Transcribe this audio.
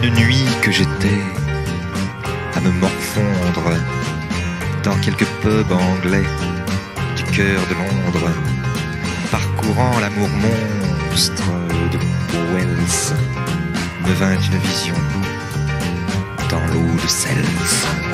une nuit que j'étais à me morfondre dans quelques pubs anglais du cœur de Londres, parcourant l'amour monstre de Wells, me vint une vision dans l'eau de Cels.